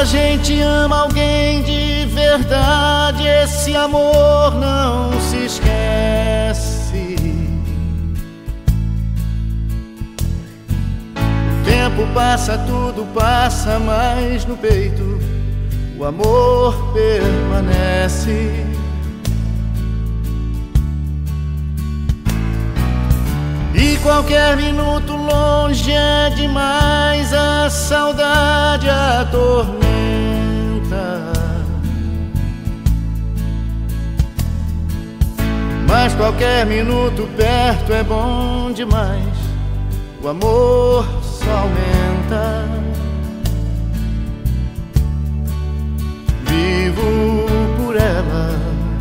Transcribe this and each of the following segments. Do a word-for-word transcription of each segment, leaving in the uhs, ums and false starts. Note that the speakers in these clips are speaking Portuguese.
a gente ama alguém de verdade, esse amor não se esquece. O tempo passa, tudo passa, mas no peito o amor permanece. E qualquer minuto longe é demais, a saudade atormenta. Mas qualquer minuto perto é bom demais, o amor só aumenta. Vivo por ela,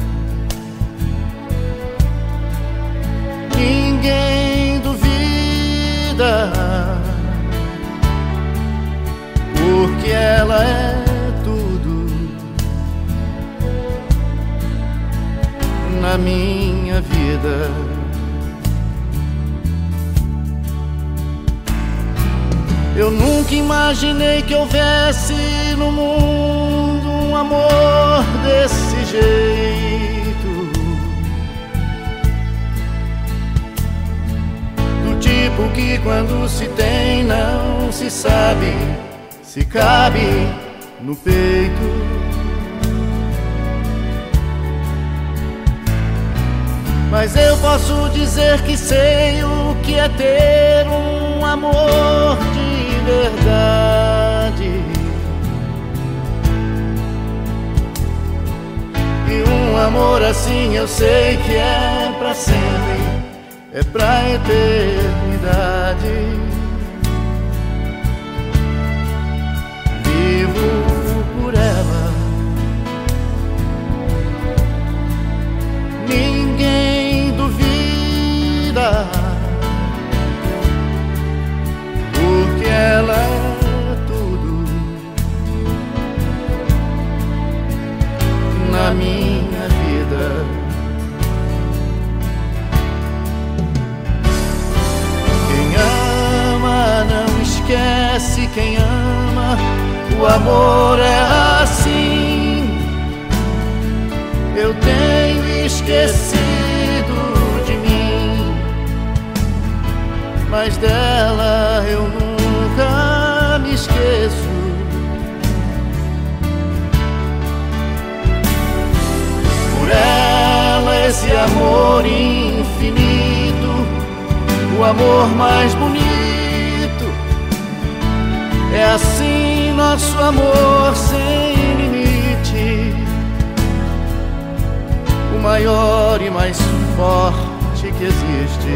ninguém duvida, porque ela é tudo na minha vida. Eu nunca imaginei que houvesse no mundo um amor desse jeito, do tipo que quando se tem não se sabe se cabe no peito. Mas eu posso dizer que sei o que é ter um amor de verdade, e um amor assim eu sei que é pra sempre, é pra eternidade. Vivo por ela, ninguém duvida, porque ela é tudo na minha vida. Quem ama não esquece, quem ama, o amor é assim. Eu tenho esquecido de mim, mas dela eu nunca me esqueço. Por ela esse amor infinito, o amor mais bonito, é assim nosso amor sem limite, o maior e mais forte que existe.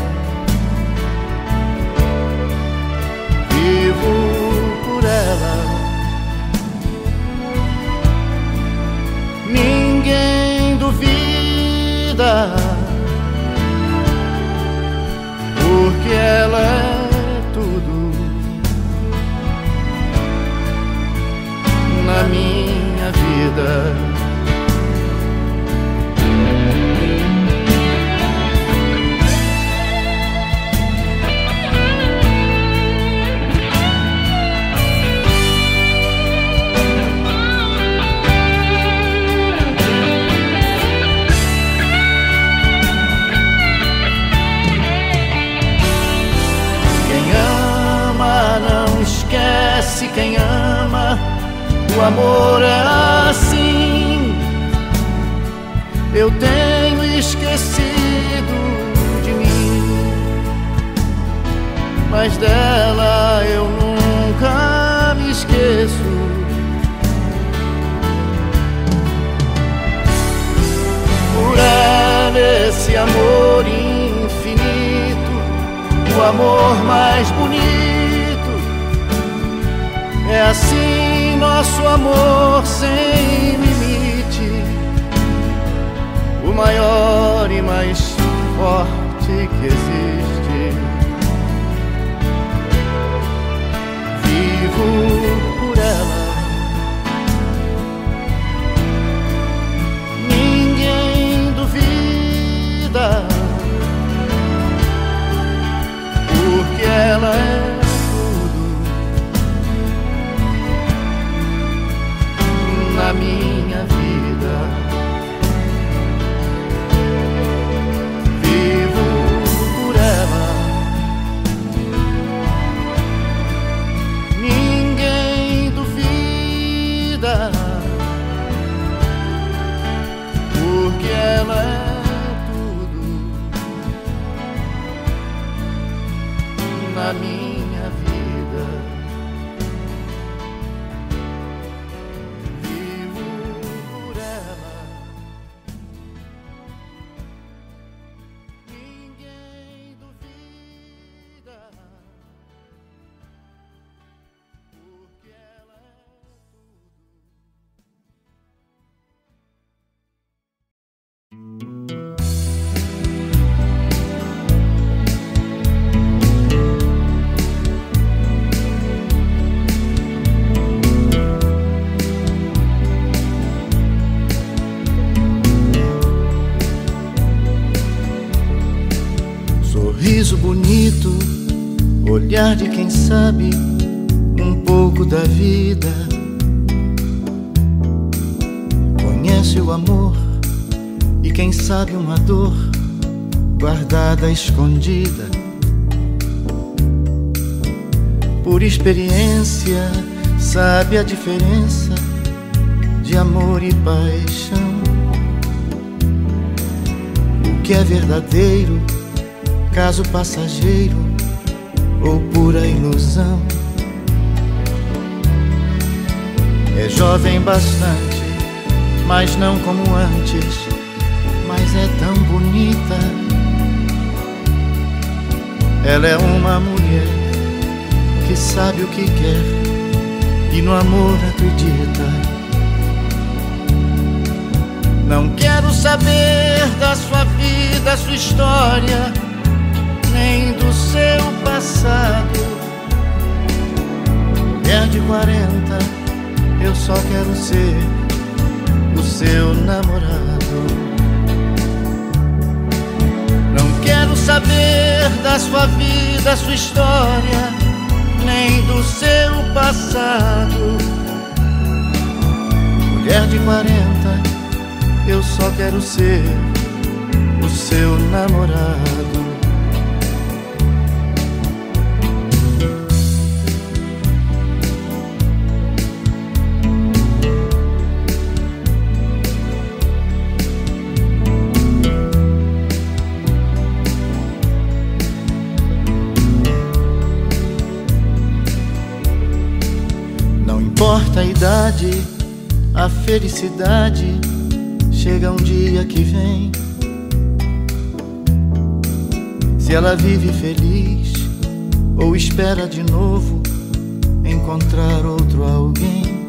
Vivo por ela, ninguém duvida, porque ela é tudo na minha vida. Quem ama, o amor é assim. Eu tenho esquecido de mim, mas dela eu nunca me esqueço. Por ela esse amor infinito, o amor mais bonito, é assim nosso amor sem limite, o maior e mais forte que existe. Vivo por ela, ninguém duvida, porque ela é olhar de quem sabe um pouco da vida, conhece o amor e quem sabe uma dor guardada, escondida. Por experiência sabe a diferença de amor e paixão, o que é verdadeiro, caso passageiro ou pura ilusão. É jovem bastante, mas não como antes, mas é tão bonita. Ela é uma mulher que sabe o que quer e no amor acredita. Não quero saber da sua vida, sua história, nem do seu passado. Mulher de quarenta, eu só quero ser o seu namorado. Não quero saber da sua vida, sua história, nem do seu passado. Mulher de quarenta, eu só quero ser o seu namorado. Não importa a idade, a felicidade chega um dia que vem. Se ela vive feliz ou espera de novo encontrar outro alguém.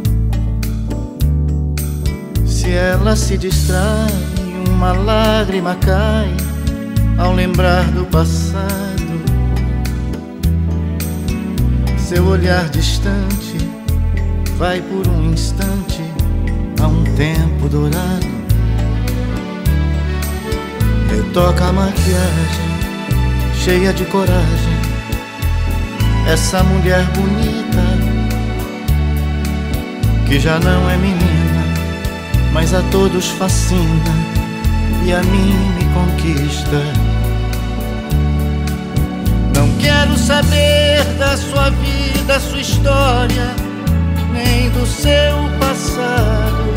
Se ela se distrai, uma lágrima cai ao lembrar do passado. Seu olhar distante vai por um instante a um tempo dourado. Retoca a maquiagem, cheia de coragem, essa mulher bonita, que já não é menina, mas a todos fascina e a mim me conquista. Não quero saber da sua vida, sua história, nem do seu passado.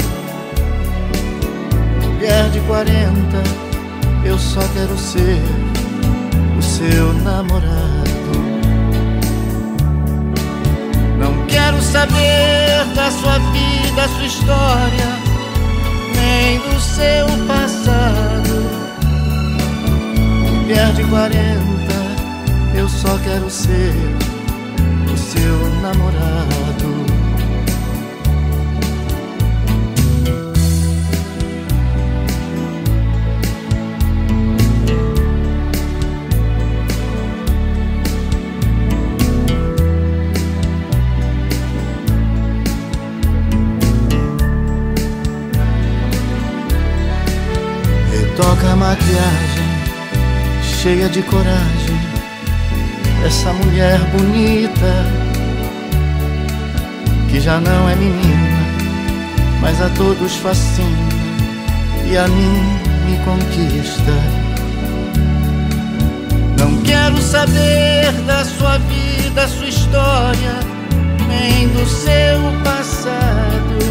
Mulher de quarenta, eu só quero ser o seu namorado. Não quero saber da sua vida, sua história, nem do seu passado. Mulher de quarenta, eu só quero ser o seu namorado. Toca a maquiagem, cheia de coragem, essa mulher bonita, que já não é menina, mas a todos fascina e a mim me conquista. Não quero saber da sua vida, sua história, nem do seu passado.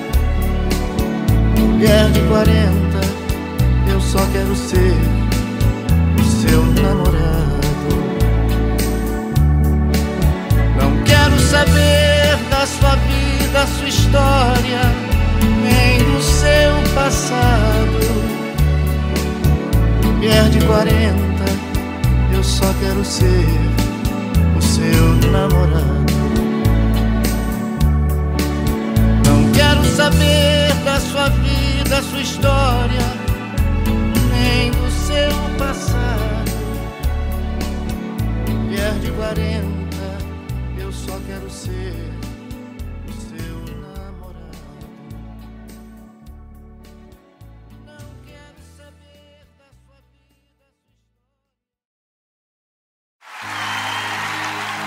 Mulher de quarenta, eu só quero ser o seu namorado. Não quero saber da sua vida, sua história, nem do seu passado. Mulher de quarenta, eu só quero ser o seu namorado. Não quero saber da sua vida, sua história, nem do seu passado. Mulher de quarenta, eu só quero ser o seu namorado. Não quero saber da sua vida, sua história.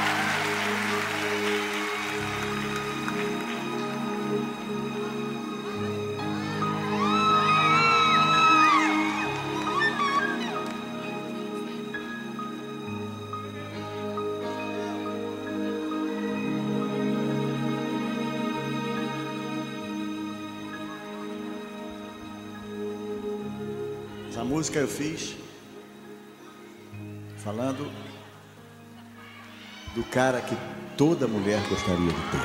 Essa música eu fiz falando do cara que toda mulher gostaria de ter.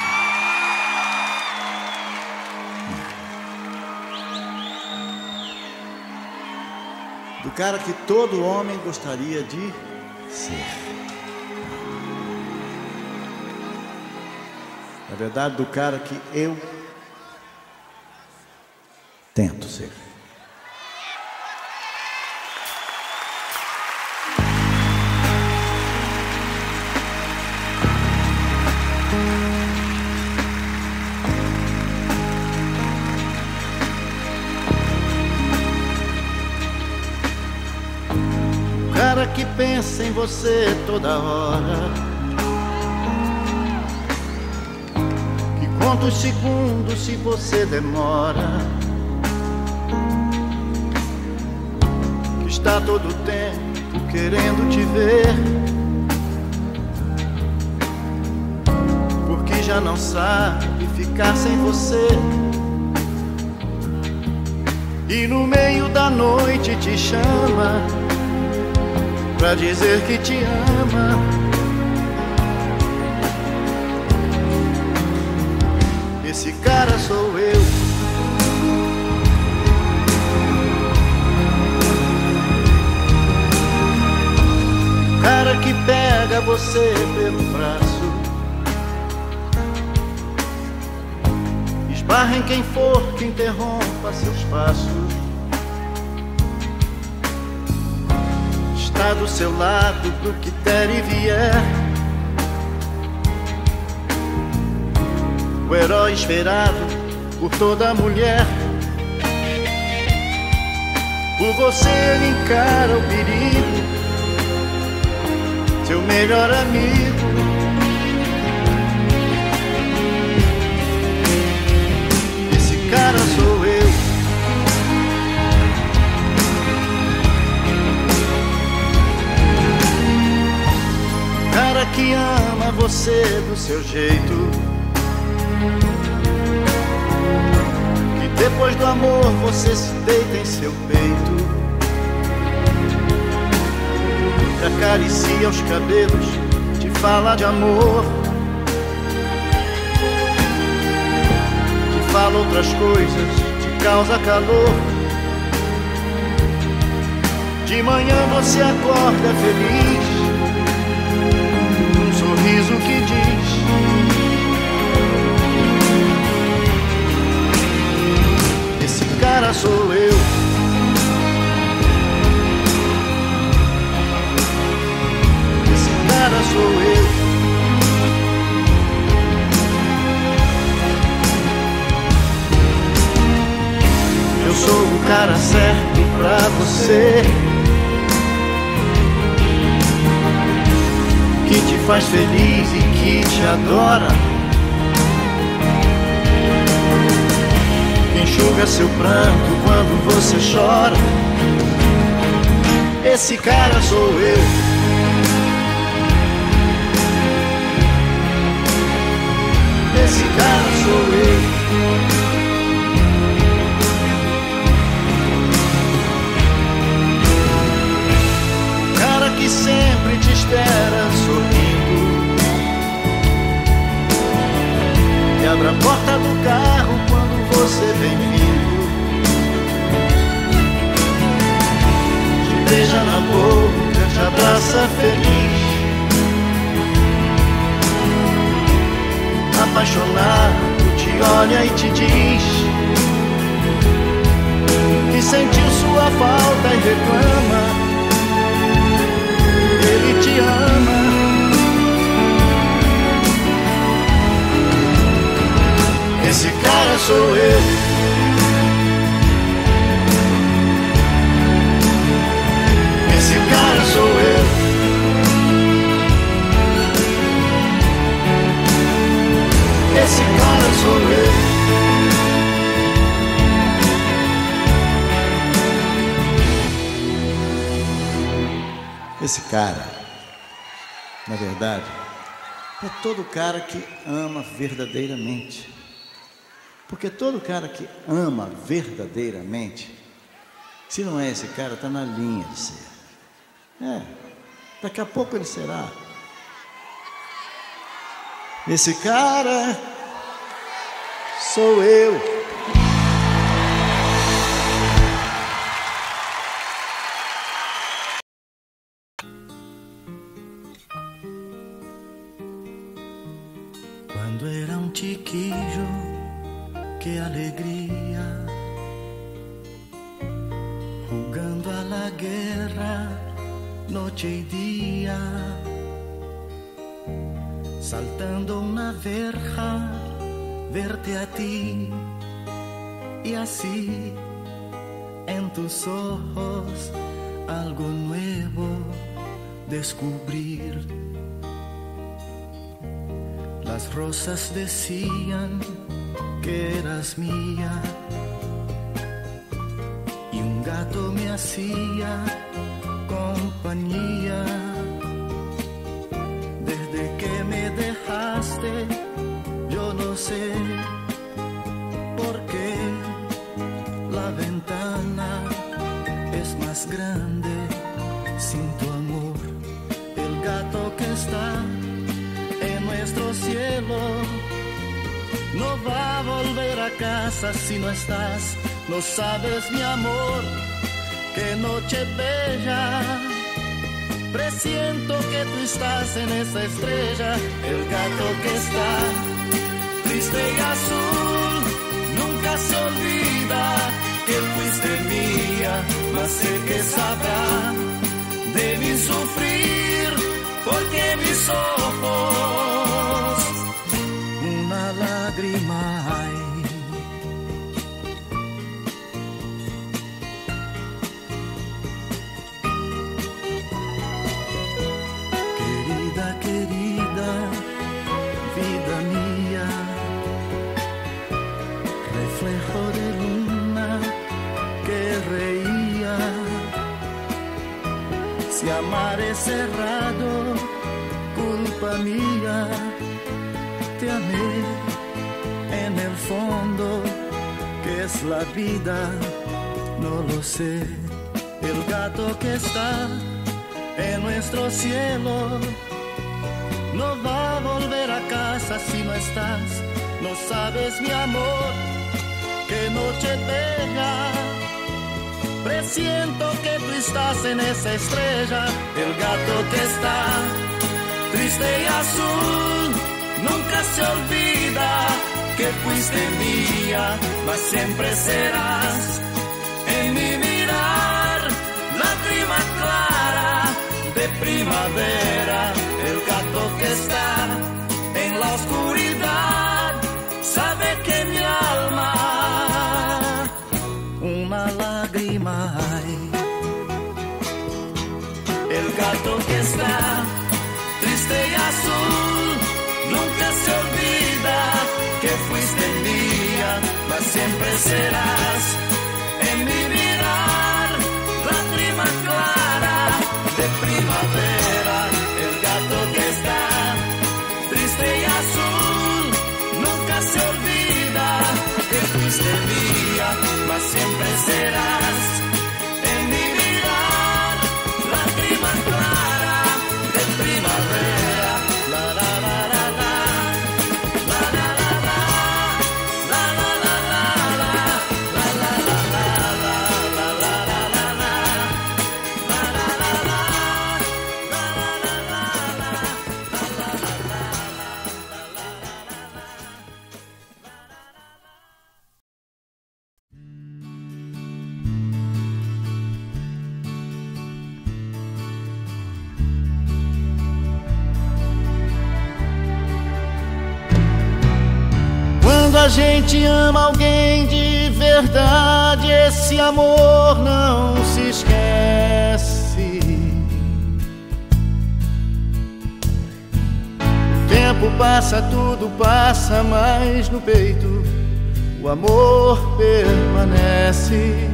Do cara que todo homem gostaria de ser. Na verdade, do cara que eu tento ser. O cara que pensa em você toda hora, que conta os segundos se você demora, que está todo o tempo querendo te ver, porque já não sabe ficar sem você. E no meio da noite te chama pra dizer que te ama. Esse cara sou eu. O cara que pega você pelo braço, esbarra em quem for que interrompa seus passos, está do seu lado pro que der e vier, o herói esperado por toda mulher. Por você ele encara o perigo, seu melhor amigo. Esse cara sou eu. Cara que ama você do seu jeito, que depois do amor você se deita em seu peito, te acaricia os cabelos, te fala de amor, te fala outras coisas, te causa calor. De manhã você acorda feliz, sorriso que diz: esse cara sou eu. Esse cara sou eu. Eu sou o cara certo pra você, que te faz feliz e que te adora, que enxuga seu pranto quando você chora. Esse cara sou eu. Esse cara sou eu. Cara que sempre te espera sorrindo, e abre a porta do carro quando você vem vindo, te beija na boca, te abraça feliz, apaixonado te olha e te diz que sentiu sua falta e reclama. Ele te ama. Esse cara sou eu. Esse cara sou eu. Esse cara sou eu. Esse cara, na verdade, é todo cara que ama verdadeiramente. Porque todo cara que ama verdadeiramente Se não é esse cara, está na linha de ser. É, daqui a pouco ele será. Esse cara sou eu. Quando era um chiquillo, que alegria, jugando a la guerra, noche y día, saltando una verja, verte a ti, y así en tus ojos algo nuevo descubrir. Las rosas decían que eras mía y un gato me hacía compañía. Desde que me dejaste, yo no sé por qué la ventana es más grande sin tu amor. El gato que está en nuestro cielo no va a volver a casa si no estás. No sabes, mi amor, qué noche bella. Presiento que tú estás en esa estrella. El gato que está triste y azul nunca se olvida que fuiste mía, mas sé que sabrá de mi sufrir, porque mis ojos una lágrima hay. Querida, querida, vida mía, reflejo de luna que reía. Si amar es cerrado, culpa mía, te amé en el fondo, que es la vida, no lo sé. El gato que está en nuestro cielo no va a volver a casa si no estás. No sabes, mi amor, qué noche bella. Presiento que tú estás en esa estrella. El gato que está triste y azul nunca se olvida que fuiste mía, mas siempre serás en mi mirar, lágrima clara de primavera. El gato que está en la oscuridad sabe que mi alma una lágrima hay. El gato que está triste y azul nunca se olvida que fuiste mía, mas siempre serás en mi mirar, lágrima clara de primavera. El gato que está triste y azul nunca se olvida que fuiste mía, mas siempre serás en mi mirar, lágrima clara de primavera. La la la la la, la la la la, la la la la la, la la la la, la la la la la, la la la la, la la la la, la la la la. Quando a gente ama alguém de verdade, esse amor não se esquece. O tempo passa, tudo passa, mas no peito o amor permanece.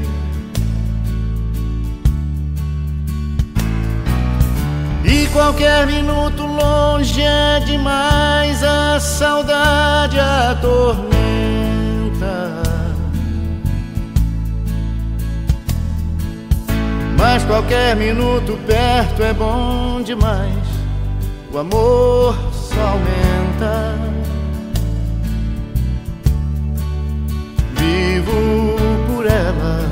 E qualquer minuto longe é demais, a saudade atormenta. Mas qualquer minuto perto é bom demais. O amor só aumenta. Vivo por ela.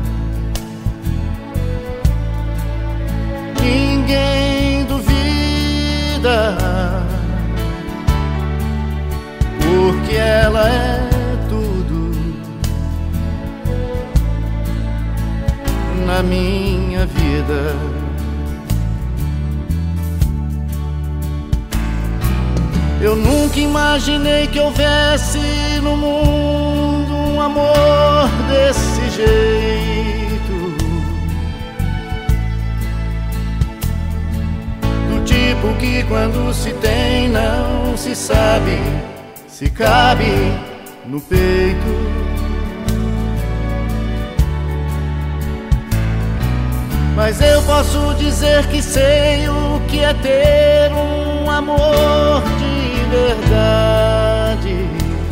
Ninguém duvida, porque ela é tudo na minha vida. Eu nunca imaginei que houvesse no mundo um amor desse jeito, do tipo que quando se tem não se sabe se cabe no peito. Mas eu posso dizer que sei o que é ter um amor de verdade,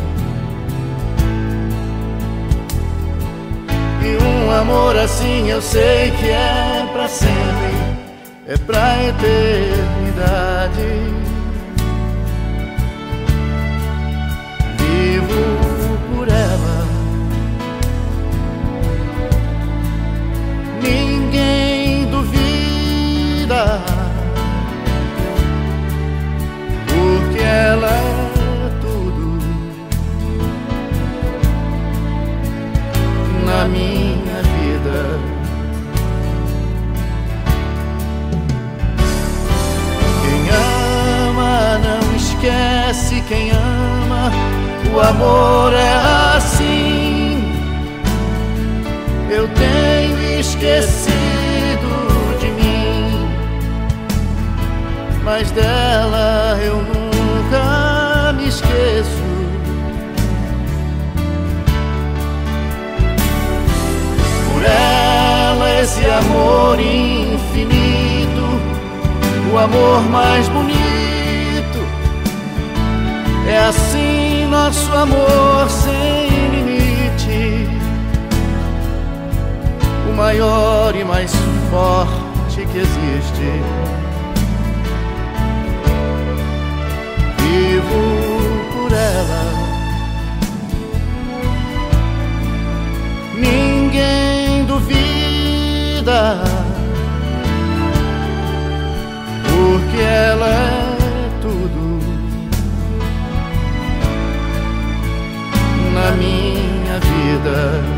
e um amor assim eu sei que é pra sempre, é pra eternidade. Vivo por ela. Ninguém duvida, porque ela é tudo na minha vida. Quem ama não esquece, quem ama, o amor é assim. Eu tenho esquecido de mim, mas dela eu nunca me esqueço. Por ela esse amor infinito, o amor mais bonito. É assim nosso amor sem limite, o maior e mais forte que existe. Vivo por ela. Ninguém duvida, porque ela é tudo na minha vida.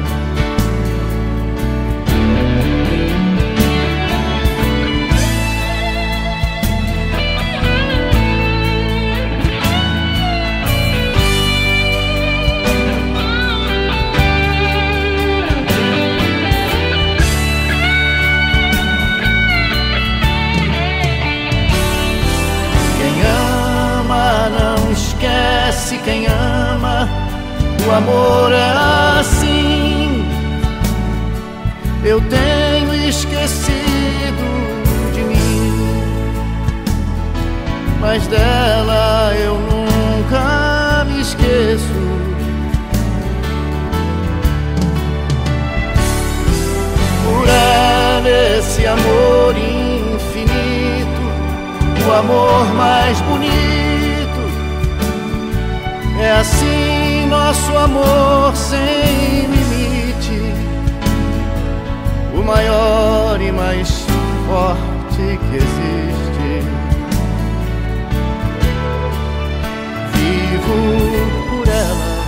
Quem ama, o amor é assim. Eu tenho esquecido de mim, mas dela eu nunca me esqueço. Por ela esse amor infinito, o amor mais bonito. É assim nosso amor sem limite, o maior e mais forte que existe. Vivo por ela.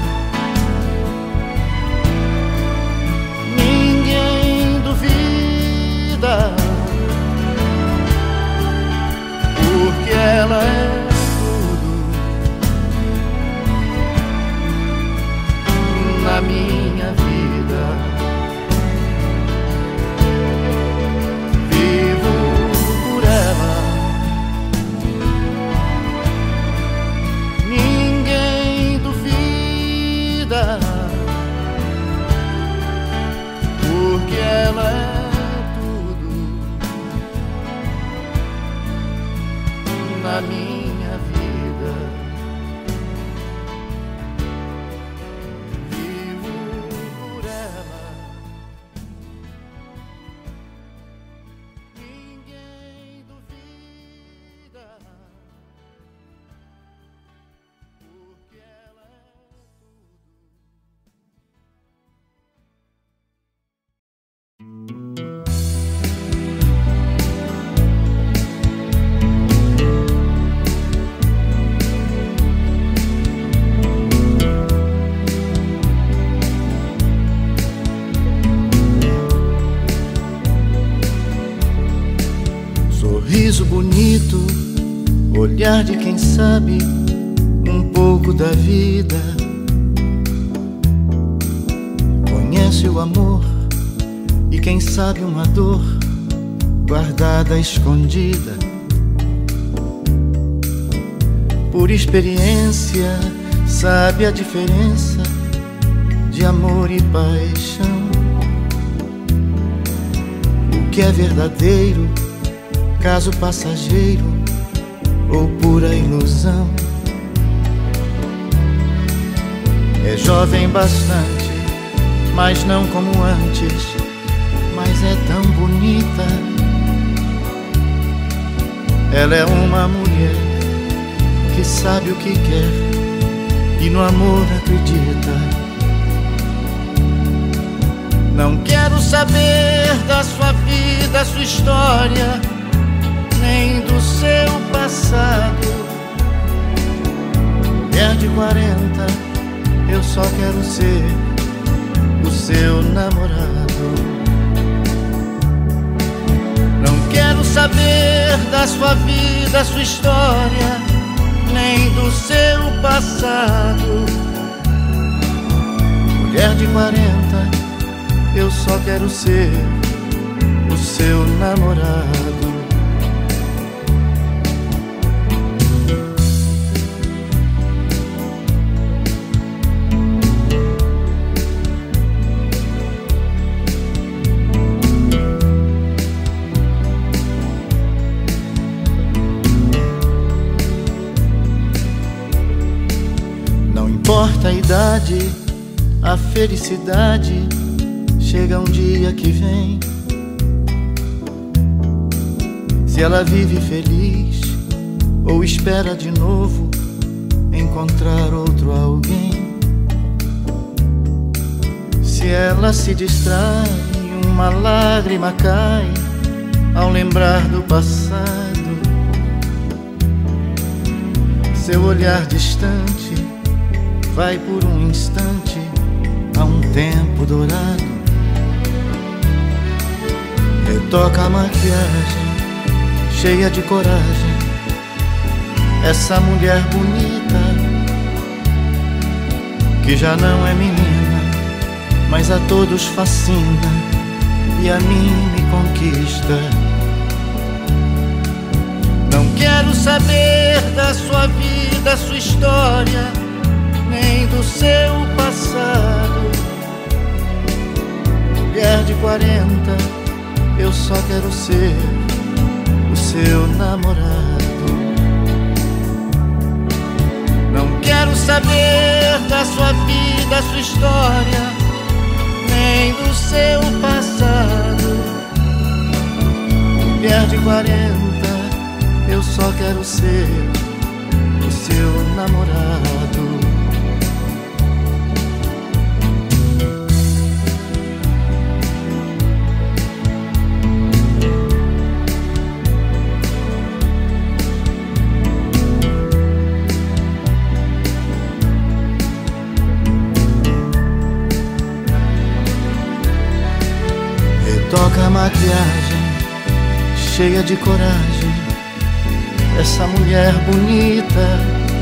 Ninguém duvida, porque ela é na minha vida. Vivo por ela. Sorriso bonito, olhar de quem sabe um pouco da vida. Conhece o amor e quem sabe uma dor guardada, escondida. Por experiência sabe a diferença de amor e paixão. O que é verdadeiro, caso passageiro ou pura ilusão. É jovem bastante, mas não como antes, mas é tão bonita. Ela é uma mulher que sabe o que quer e no amor acredita. Não quero saber da sua vida, sua história, nem do seu passado. Mulher de quarenta, eu só quero ser o seu namorado. Não quero saber da sua vida, sua história, nem do seu passado. Mulher de quarenta, eu só quero ser o seu namorado. Não importa a idade, a felicidade chega um dia que vem. Se ela vive feliz ou espera de novo encontrar outro alguém. Se ela se distrai, uma lágrima cai ao lembrar do passado. Seu olhar distante vai por um instante a um tempo dourado. Retoca a maquiagem, cheia de coragem, essa mulher bonita, que já não é menina, mas a todos fascina e a mim me conquista. Não quero saber da sua vida, sua história, nem do seu passado. Mulher de quarenta, eu só quero ser o seu namorado. Não quero saber da sua vida, sua história, nem do seu passado. Mulher de quarenta, eu só quero ser o seu namorado. Toca a maquiagem, cheia de coragem, essa mulher bonita,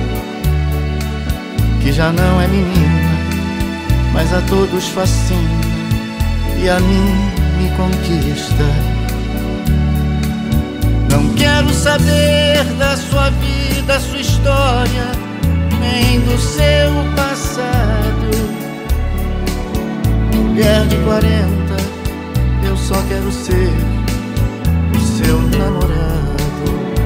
que já não é menina, mas a todos fascina e a mim me conquista. Não quero saber da sua vida, sua história, nem do seu passado. Mulher de quarenta, eu só quero ser o seu namorado.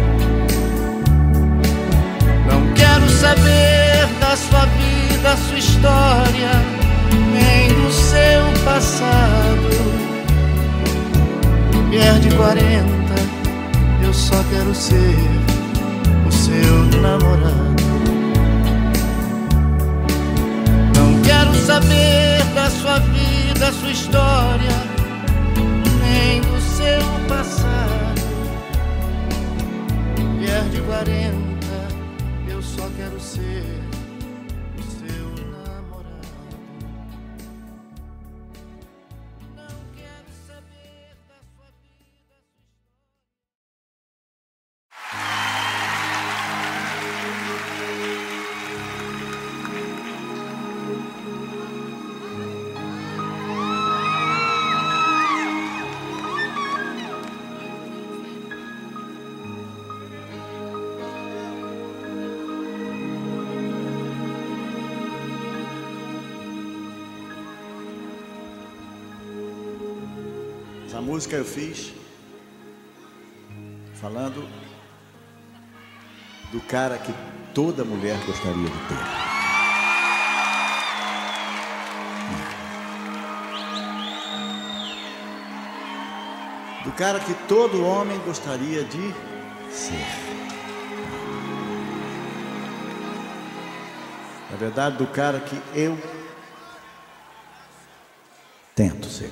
Não quero saber da sua vida, sua história, nem do seu passado. Mulher de quarenta, eu só quero ser o seu namorado. Não quero saber da sua vida, sua história, nem do seu passado. Mulher de quarenta, eu só quero ser o seu Essa música eu fiz falando do cara que toda mulher gostaria de ter. Do cara que todo homem gostaria de ser. Na verdade, do cara que eu tento ser.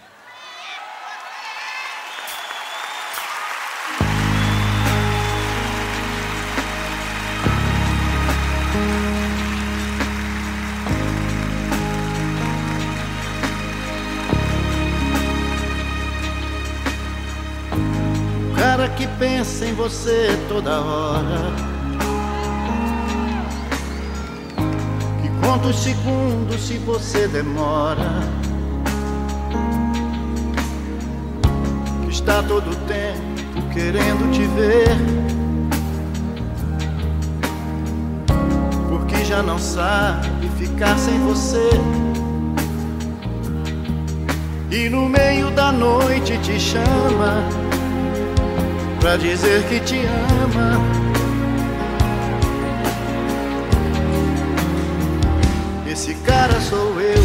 O cara que pensa em você toda hora, que conta os segundos se você demora, que está todo o tempo querendo te ver, porque já não sabe ficar sem você. E no meio da noite te chama pra dizer que te ama. Esse cara sou eu.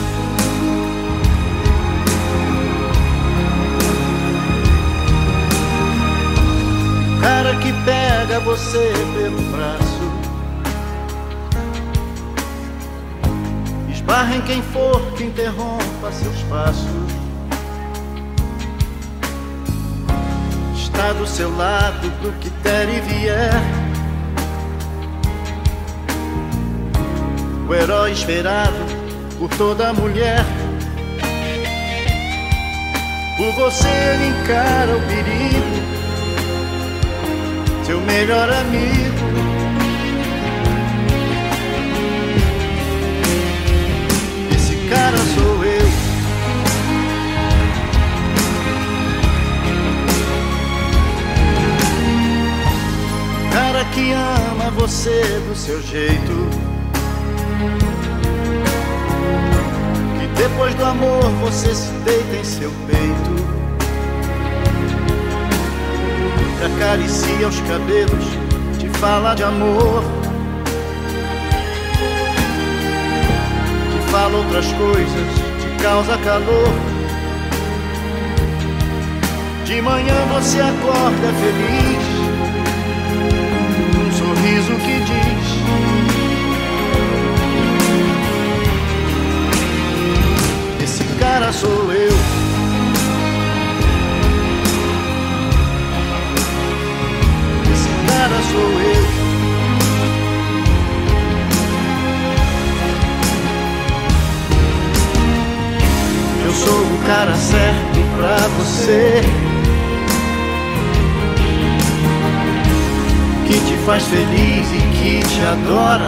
O cara que pega você pelo braço, esbarra em quem for que interrompa seus passos, está do seu lado pro que der e vier, o herói esperado por toda mulher. Por você ele encara o perigo, seu melhor amigo. Esse cara sou eu. Cara que ama você do seu jeito, que depois do amor você se deita em seu peito, que acaricia os cabelos, te fala de amor, te fala outras coisas, te causa calor. De manhã você acorda feliz, sorriso que diz: esse cara sou eu. Esse cara sou eu. Eu sou o cara certo pra você, que te faz feliz e que te adora,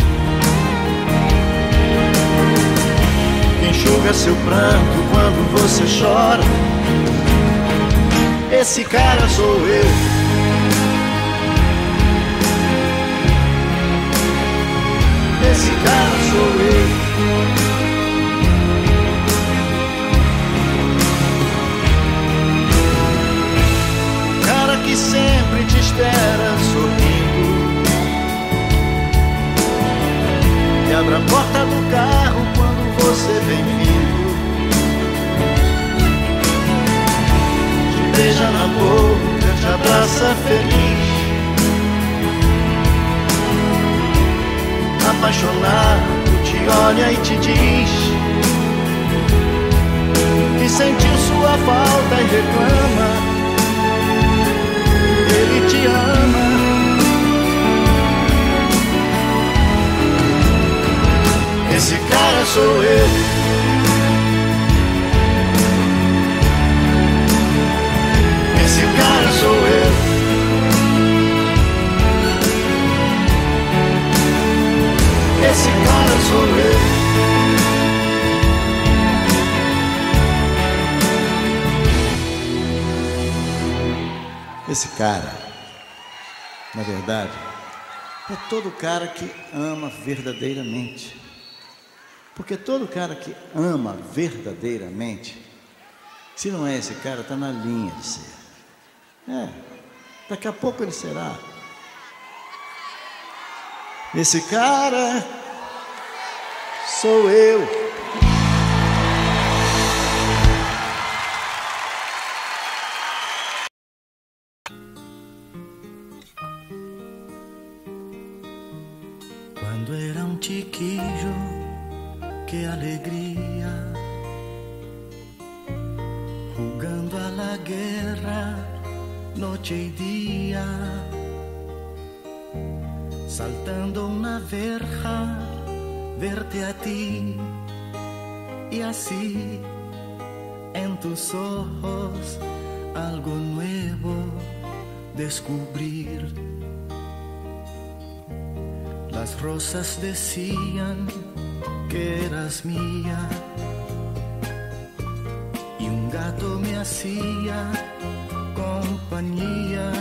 que enxuga seu pranto quando você chora. Esse cara sou eu. Esse cara sou eu. Que sempre te espera sorrindo, e abre a porta do carro quando você vem vindo, te beija na boca, te abraça feliz, apaixonado te olha e te diz que sentiu sua falta e reclama. Ele te ama. Esse cara sou eu. Esse cara sou eu. Esse cara sou eu. Esse cara, na verdade, é todo cara que ama verdadeiramente. Porque todo cara que ama verdadeiramente Se não é esse cara, está na linha de ser. É, daqui a pouco ele será. Esse cara sou eu. Quando era um chiquillo, que alegria, jugando a la guerra, noche y día, saltando una verja, verte a ti, y así en tus ojos algo nuevo descubrir. Las rosas decían que eras mía y un gato me hacía compañía.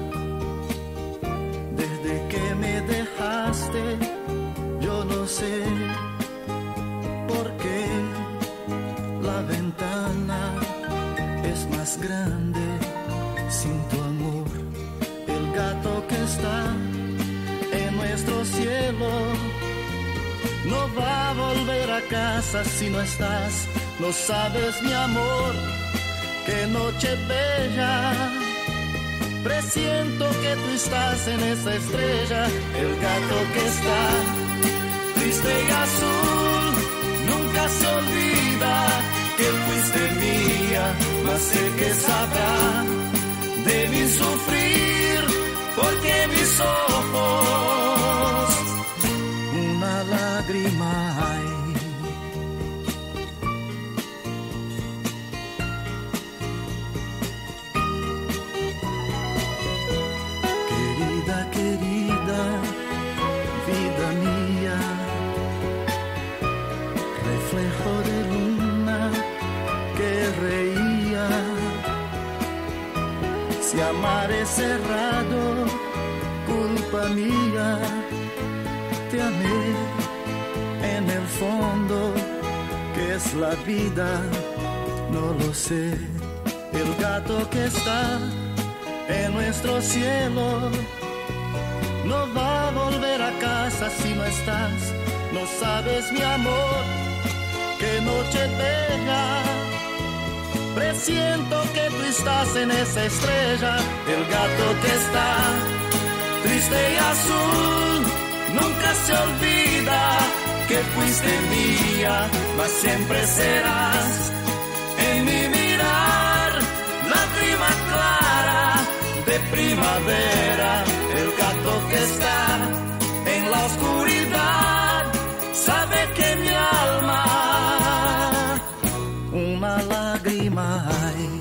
Desde que me dejaste, yo no sé por qué la ventana es más grande sin tu amor. El gato que está en nuestro cielo no va a volver a casa si no estás. No sabes, mi amor, qué noche bella. Presiento que tú estás en esa estrella. El gato que está triste y azul nunca se olvida que fuiste mía, mas sé que sabrá de mi sufrir, porque mis ojos una lágrima hay. Querida, querida, vida mía, reflejo de luna que reía. Si amar es cerrado, culpa mía, te amé en el fondo, que es la vida, no lo sé. El gato que está en nuestro cielo no va a volver a casa si no estás. No sabes, mi amor, qué noche bella. Presiento que tú estás en esa estrella. El gato que está triste y azul nunca se olvida que fuiste mía, mas siempre serás en mi mirar, lágrima clara de primavera. El gato que está en la oscuridad sabe que mi alma una lágrima hay.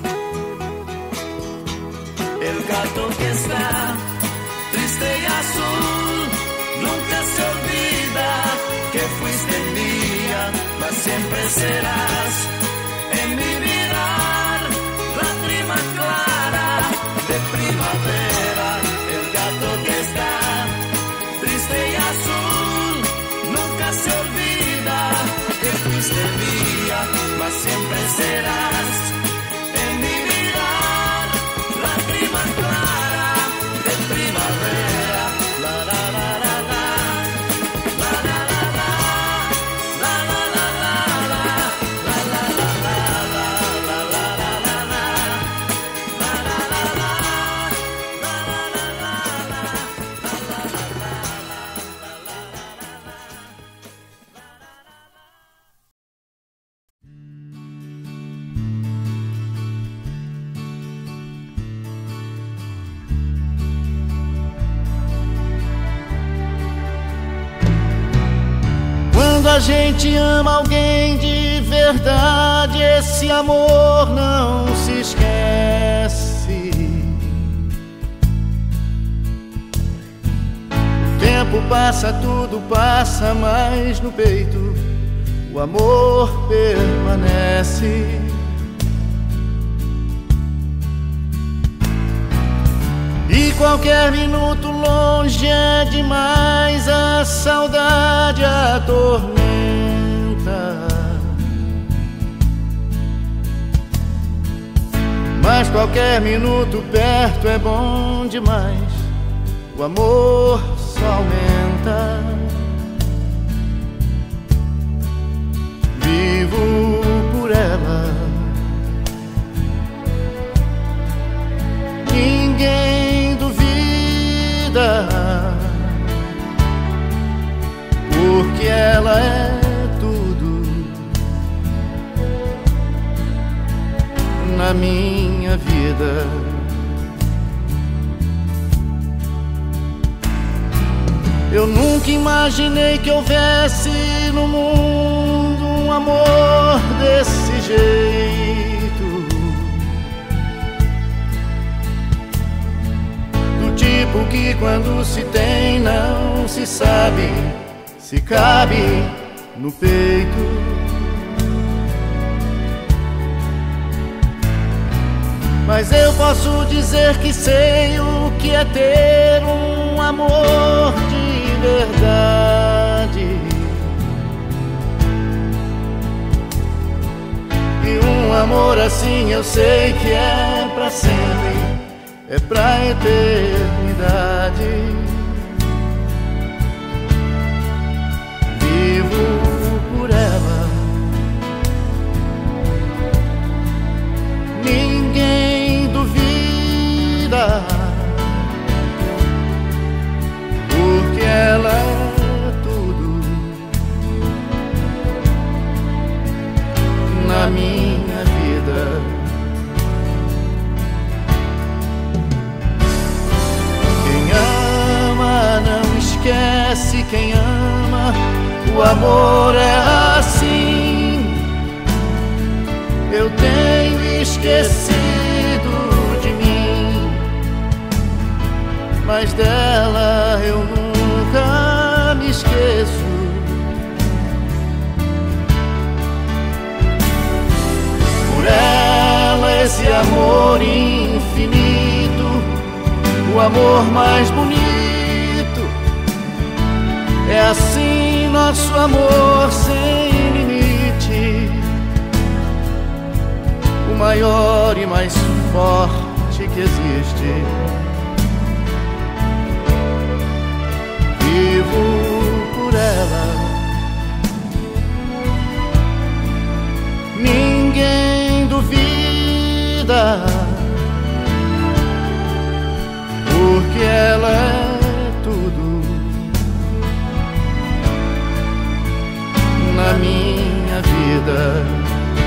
El gato que está triste y azul nunca se olvida que fuiste mía, mas siempre serás en mi mirar, lágrima clara de primavera. El gato que está triste y azul nunca se olvida que fuiste mía, mas siempre serás en mi mirar, lágrima clara de primavera. La la la la la, la la la la, la la la la, la la la la, la la la la, la la la Quando a gente ama alguém de verdade, esse amor não se esquece. O tempo passa, tudo passa, mas no peito o amor permanece. E qualquer minuto longe é demais, a saudade atormenta. Mas qualquer minuto perto é bom demais. O amor só aumenta. Vivo por ela. Ninguém duvida, porque ela é tudo na minha vida. Eu nunca imaginei que houvesse no mundo um amor desse jeito, do tipo que quando se tem não se sabe se cabe no peito. Mas eu posso dizer que sei o que é ter um amor de verdade, e um amor assim eu sei que é pra sempre, é pra eternidade. Vivo por ela. Ninguém duvida, porque ela é tudo na minha vida. Quem ama não esquece, quem ama, o amor é assim. Eu tenho esquecido de mim, mas dela eu nunca me esqueço. Por ela esse amor infinito, o amor mais bonito. É assim nosso amor sem limite, o maior e mais forte que existe. Vivo por ela. Ninguém duvida, porque ela é tudo na minha vida.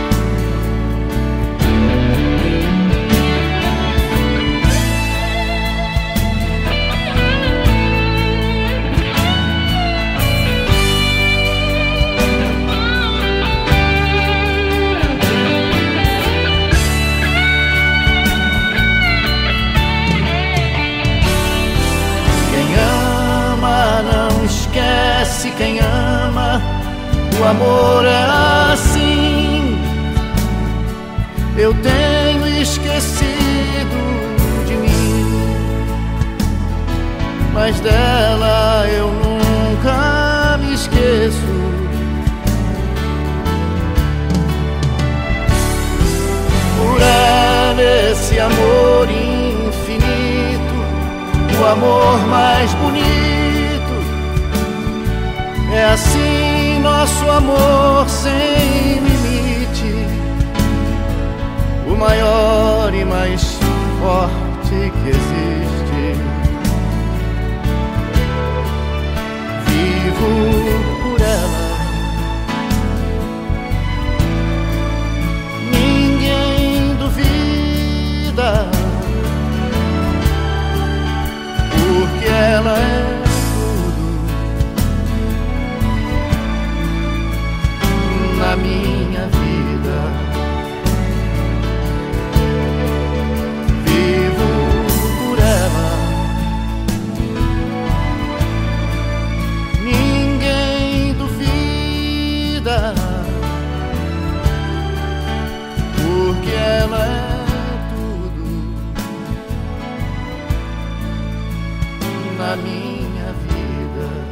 Quem ama, o amor é assim. Eu tenho esquecido de mim, mas dela eu nunca me esqueço. Por ela esse amor infinito, o amor mais bonito. É assim nosso amor sem limite, o maior e mais forte que existe. Vivo por ela. Ninguém duvida, porque ela é na minha vida. Vivo por ela. Ninguém duvida, porque ela é tudo na minha vida.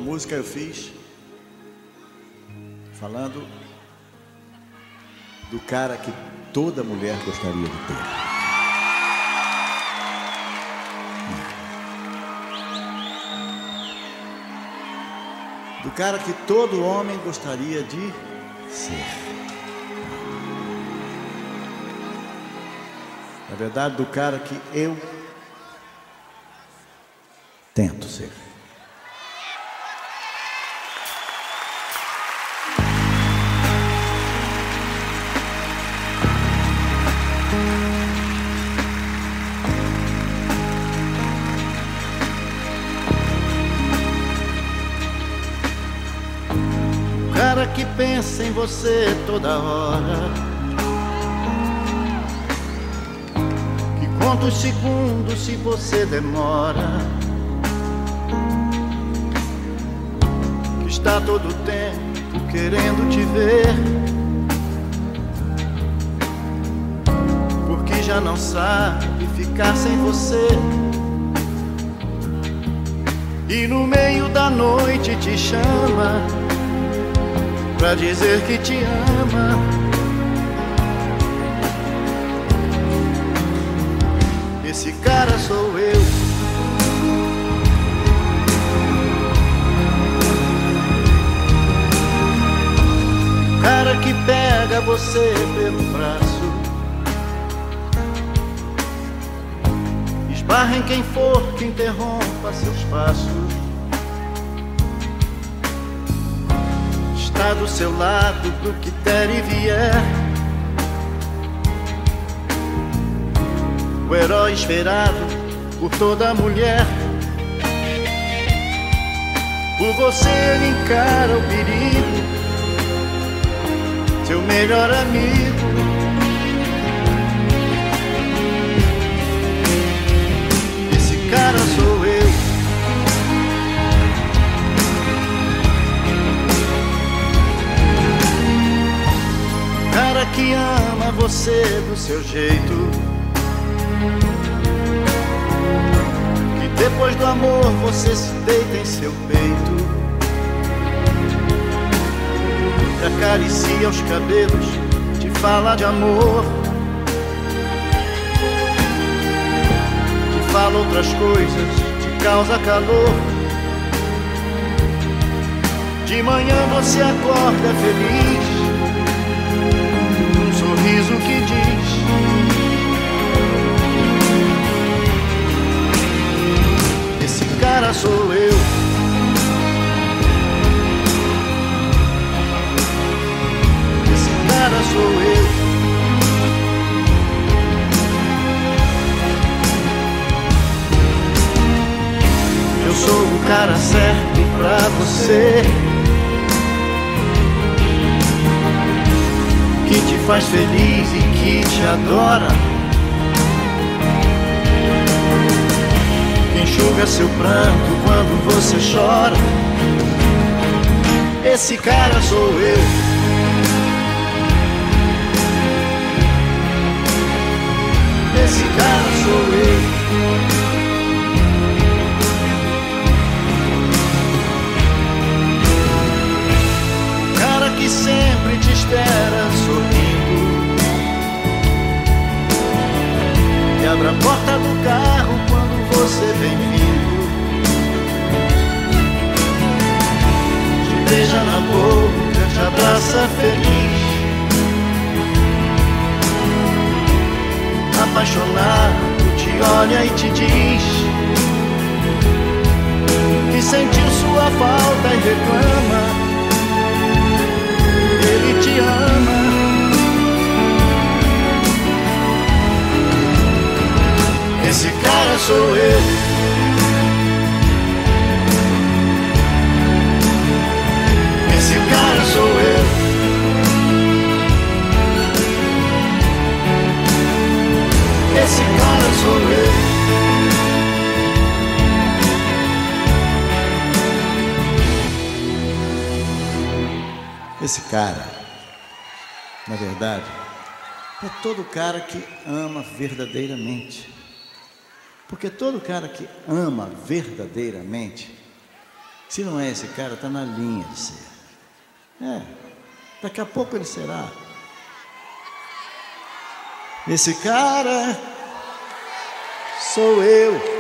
música eu fiz falando do cara que toda mulher gostaria de ter. Do cara que todo homem gostaria de ser. Na verdade, do cara que eu tento ser. O cara que pensa em você toda hora, que conta os segundos se você demora, que está todo o tempo querendo te ver, porque já não sabe ficar sem você. E no meio da noite te chama pra dizer que te ama. Esse cara sou eu. O cara que pega você pelo braço, esbarra em quem for que interrompa seus passos, está do seu lado pro que der e vier, o herói esperado por toda mulher. Por você ele encara o perigo, seu melhor amigo. Esse cara sou eu. Cara que ama você do seu jeito, que depois do amor você se deita em seu peito, te acaricia os cabelos, te fala de amor, te fala outras coisas, te causa calor. De manhã você acorda feliz, sorriso que diz: esse cara sou eu. Esse cara sou eu. Eu sou o cara certo pra você, que te faz feliz e que te adora, que enxuga seu pranto quando você chora. Esse cara sou eu. Esse cara sou eu. Cara que sempre te espera sorrindo, e abre a porta do carro quando você vem vindo, te beija na boca, te abraça feliz, apaixonado te olha e te diz que sentiu sua falta e reclama. Ele te ama. Esse cara sou eu. Esse cara sou eu. Esse cara sou eu. Esse cara, na verdade, é todo cara que ama verdadeiramente. Porque todo cara que ama verdadeiramente Se não é esse cara, está na linha de ser. É, daqui a pouco ele será. Esse cara sou eu.